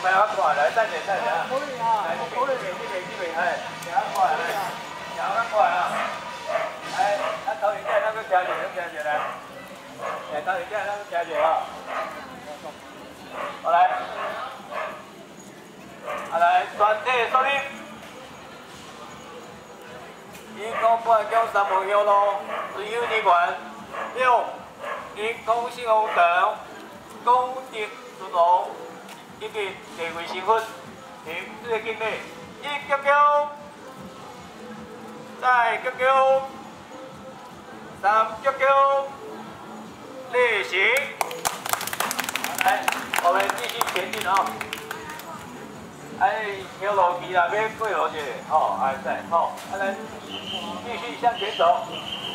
不要过来，站点站点。 可以啊， 来， 可以。 这边，哎，不要过来，不要过来啊！哎，那头一盖那个调节，调节来。哎，头一盖那个调节啊。好来，好来，全体肃立。以公半江三门乡路自由人员六，因公信红灯、公职顺路以及地位身份，停这个境内，一叫叫，再叫叫，三叫叫，例行。来，我们继续前进啊！哎，条路期啦，要过路者，吼，哎，在，吼，啊来，继续向前走。